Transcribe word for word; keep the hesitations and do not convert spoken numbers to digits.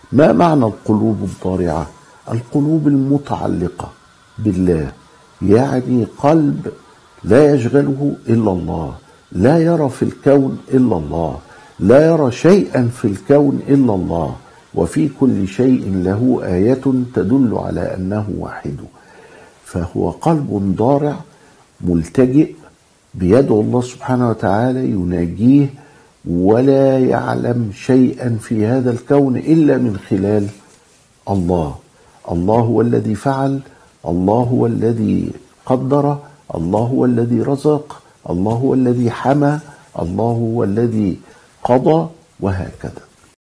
ما معنى القلوب الضارعة؟ القلوب المتعلقة بالله، يعني قلب لا يشغله إلا الله، لا يرى في الكون إلا الله، لا يرى شيئا في الكون إلا الله، وفي كل شيء له آية تدل على أنه واحد. فهو قلب ضارع ملتجئ بيدعو الله سبحانه وتعالى، يناجيه، ولا يعلم شيئا في هذا الكون إلا من خلال الله. الله هو الذي فعل، الله هو الذي قدر، الله هو الذي رزق، الله هو الذي حمى، الله هو الذي قضى، وهكذا.